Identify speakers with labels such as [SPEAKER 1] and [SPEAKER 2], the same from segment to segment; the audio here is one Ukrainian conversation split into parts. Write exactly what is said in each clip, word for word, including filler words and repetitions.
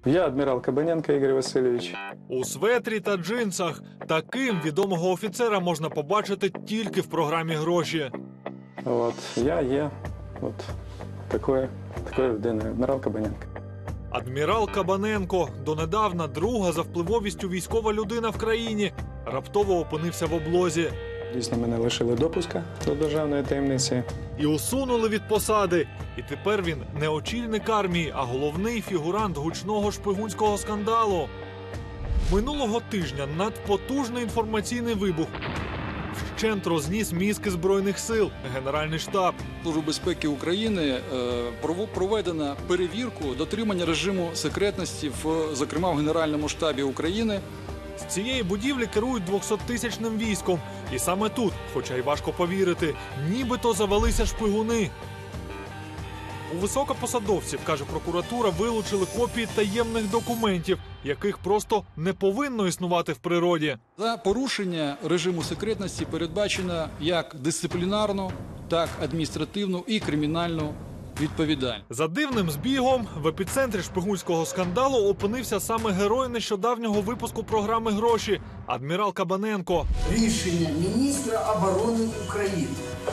[SPEAKER 1] Я адмірал Кабаненко Ігор Васильович.
[SPEAKER 2] У светрі та джинсах. Таким відомого офіцера можна побачити тільки в програмі «Гроші».
[SPEAKER 1] От, я є от такою, такою людиною, адмірал Кабаненко.
[SPEAKER 2] Адмірал Кабаненко, донедавна друга за впливовістю військова людина в країні, раптово опинився в облозі.
[SPEAKER 1] Дійсно, мене лишили допуска до державної таємниці.
[SPEAKER 2] І усунули від посади. І тепер він не очільник армії, а головний фігурант гучного шпигунського скандалу. Минулого тижня надпотужний інформаційний вибух вщент розніс мізки Збройних сил, Генеральний штаб.
[SPEAKER 3] Служба безпеки України проведена перевірку дотримання режиму секретності, в, зокрема в Генеральному штабі України.
[SPEAKER 2] З цієї будівлі керують двохсоттисячним військом. І саме тут, хоча й важко повірити, нібито завелися шпигуни. У високопосадовців, каже прокуратура, вилучили копії таємних документів, яких просто не повинно існувати в природі.
[SPEAKER 3] За порушення режиму секретності передбачено як дисциплінарну, так адміністративну і кримінальну відповідальність.
[SPEAKER 2] За дивним збігом в епіцентрі шпигунського скандалу опинився саме герой нещодавнього випуску програми «Гроші» – адмірал Кабаненко.
[SPEAKER 4] Рішення міністра оборони України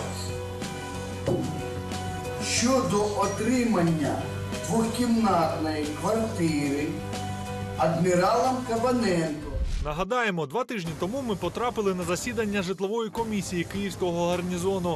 [SPEAKER 4] щодо отримання двокімнатної квартири адміралом Кабаненко.
[SPEAKER 2] Нагадаємо, два тижні тому ми потрапили на засідання житлової комісії Київського гарнізону.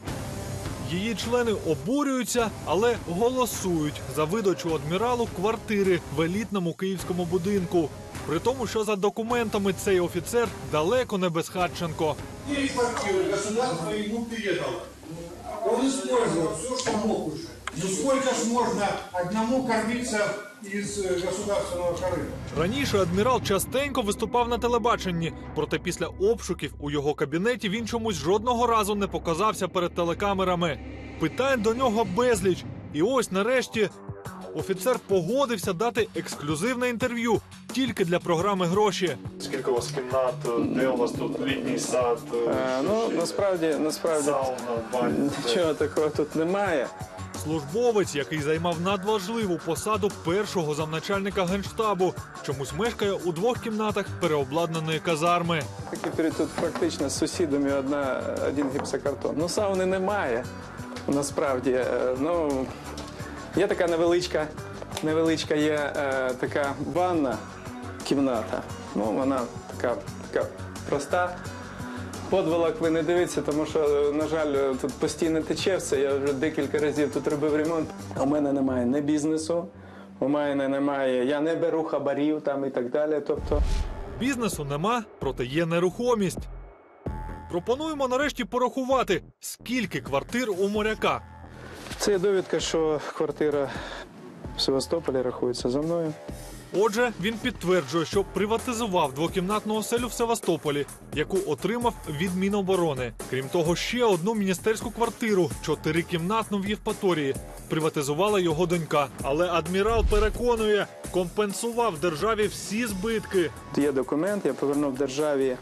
[SPEAKER 2] Її члени обурюються, але голосують за видачу адміралу квартири в елітному київському будинку. При тому, що за документами цей офіцер далеко не безхатченко.
[SPEAKER 5] Є квартири, государство йому передало. Он использовал все, что мог уже. Ну сколько ж можно одному кормиться из государственного корыта?
[SPEAKER 2] Раніше адмірал частенько виступав на телебаченні, проте після обшуків у його кабінеті він чомусь жодного разу не показався перед телекамерами. Питань до нього безліч. І ось нарешті офіцер погодився дати ексклюзивне інтерв'ю тільки для програми «Гроші».
[SPEAKER 6] Скільки у вас кімнат, де у вас тут літній сад?
[SPEAKER 1] А, ну, насправді, насправді,
[SPEAKER 6] сауна, баня?
[SPEAKER 1] нічого такого тут немає.
[SPEAKER 2] Службовець, який займав надважливу посаду першого замначальника Генштабу, чомусь мешкає у двох кімнатах переобладнаної казарми.
[SPEAKER 1] Такі тут практично з сусідами одна, один гіпсокартон. Ну, сауни немає, насправді. Ну, є така невеличка, невеличка є е, така ванна кімната. Ну, вона така, така проста. Подволок ви не дивіться, тому що, на жаль, тут постійно тече все. Я вже декілька разів тут робив ремонт. У мене немає ні бізнесу, у мене немає, я не беру хабарів там і так далі. Тобто...
[SPEAKER 2] Бізнесу нема, проте є нерухомість. Пропонуємо нарешті порахувати, скільки квартир у моряка.
[SPEAKER 1] Це є довідка, що квартира в Севастополі рахується за мною.
[SPEAKER 2] Отже, він підтверджує, що приватизував двокімнатну оселю в Севастополі, яку отримав від Міноборони. Крім того, ще одну міністерську квартиру, чотирикімнатну в Євпаторії, приватизувала його донька. Але адмірал переконує, компенсував державі всі збитки.
[SPEAKER 1] Є документ, я повернув державі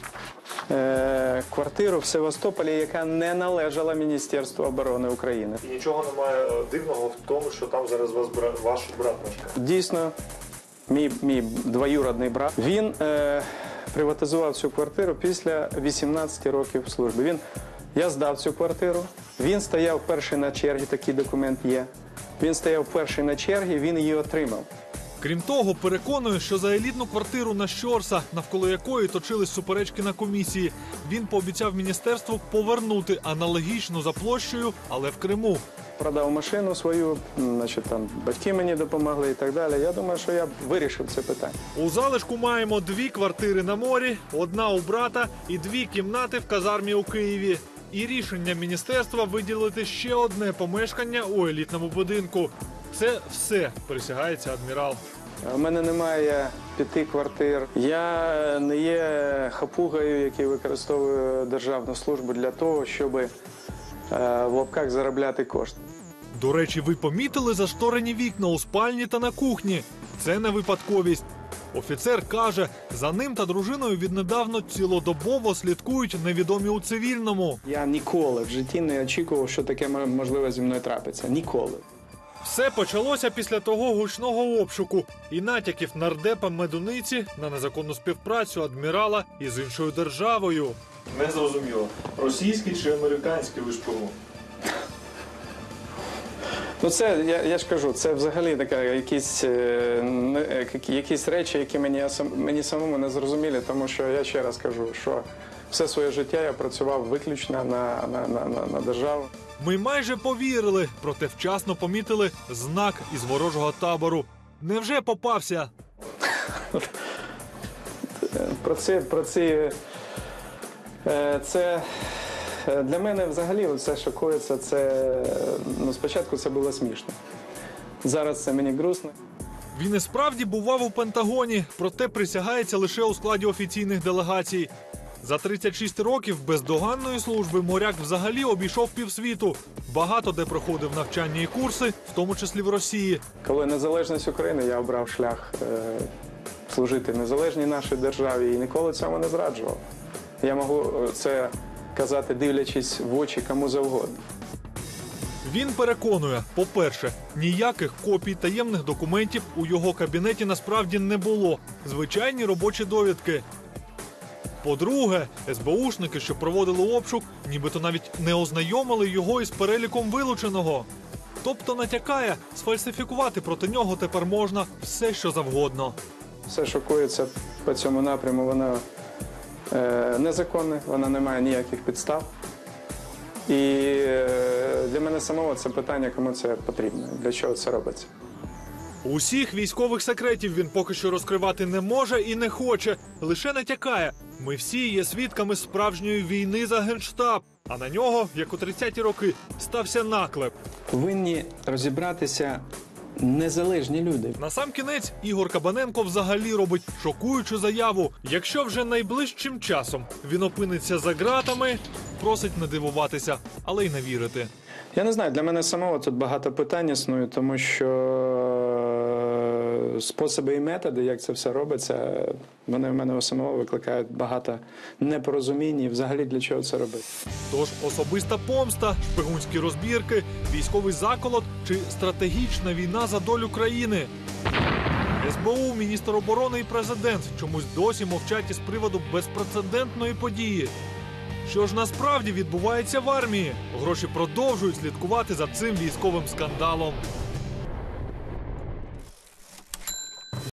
[SPEAKER 1] е, квартиру в Севастополі, яка не належала Міністерству оборони України.
[SPEAKER 6] І нічого немає дивного в тому, що там зараз вас бра... ваш брат мешкає?
[SPEAKER 1] Дійсно. Мій, мій двоюродний брат, він е, приватизував цю квартиру після вісімнадцяти років служби. Він, я здав цю квартиру, він стояв перший на черзі, такий документ є. Він стояв перший на черзі, він її отримав.
[SPEAKER 2] Крім того, переконує, що за елітну квартиру на Щорса, навколо якої точились суперечки на комісії, він пообіцяв міністерству повернути аналогічну за площею, але в Криму.
[SPEAKER 1] Продав машину свою, значить, там батьки мені допомогли і так далі. Я думаю, що я вирішив це питання.
[SPEAKER 2] У залишку маємо дві квартири на морі, одна у брата і дві кімнати в казармі у Києві. І рішення міністерства виділити ще одне помешкання у елітному будинку. Це все, присягається адмірал.
[SPEAKER 1] У мене немає п'яти квартир. Я не є хапугою, який використовує державну службу для того, щоб е, в лапках заробляти кошти.
[SPEAKER 2] До речі, ви помітили зашторені вікна у спальні та на кухні? Це не випадковість. Офіцер каже, за ним та дружиною віднедавна цілодобово слідкують невідомі у цивільному.
[SPEAKER 1] Я ніколи в житті не очікував, що таке можливо зі мною трапиться. Ніколи.
[SPEAKER 2] Все почалося після того гучного обшуку і натяків нардепа Медуниці на незаконну співпрацю адмірала із іншою державою.
[SPEAKER 6] Не зрозуміло, російський чи американський ви шпигун?
[SPEAKER 1] Ну це, я, я ж кажу, це взагалі така якісь, е, не- е, які- якісь речі, які мені, сам- мені самому не зрозумілі, тому що я ще раз кажу, що все своє життя я працював виключно на, на, на, на, на державу.
[SPEAKER 2] Ми майже повірили, проте вчасно помітили знак із ворожого табору. Невже попався?
[SPEAKER 1] Про ці, про ці, е, це е, для мене взагалі все шокується. Це е, ну, спочатку це було смішно. Зараз це мені грустно.
[SPEAKER 2] Він і справді бував у Пентагоні, проте присягається лише у складі офіційних делегацій. За тридцять шість років бездоганної служби моряк взагалі обійшов півсвіту. Багато де проходив навчання і курси, в тому числі в Росії.
[SPEAKER 1] Коли незалежність України, я обрав шлях е, служити незалежній нашій державі і ніколи цьому не зраджував. Я можу е, це казати, дивлячись в очі кому завгодно.
[SPEAKER 2] Він переконує, по-перше, ніяких копій таємних документів у його кабінеті насправді не було. Звичайні робочі довідки. По-друге, ес бе ушники, що проводили обшук, нібито навіть не ознайомили його із переліком вилученого. Тобто натякає, сфальсифікувати проти нього тепер можна все, що завгодно.
[SPEAKER 1] Все шокується по цьому напряму, воно е, незаконне, воно не має ніяких підстав. І е, для мене самого це питання, кому це потрібно, для чого це робиться.
[SPEAKER 2] Усіх військових секретів він поки що розкривати не може і не хоче, лише натякає. Ми всі є свідками справжньої війни за Генштаб, а на нього, як у тридцяті роки, стався наклеп.
[SPEAKER 1] Повинні розібратися незалежні люди.
[SPEAKER 2] Насамкінець Ігор Кабаненко взагалі робить шокуючу заяву. Якщо вже найближчим часом він опиниться за ґратами, просить не дивуватися, але й не вірити.
[SPEAKER 1] Я не знаю, для мене самого тут багато питань існує, тому що способи і методи, як це все робиться, вони в мене у самого викликають багато непорозумінь і взагалі для чого це робити.
[SPEAKER 2] Тож особиста помста, шпигунські розбірки, військовий заколот чи стратегічна війна за долю країни. ес бе у, міністр оборони і президент чомусь досі мовчать із приводу безпрецедентної події. Що ж насправді відбувається в армії? Гроші продовжують слідкувати за цим військовим скандалом.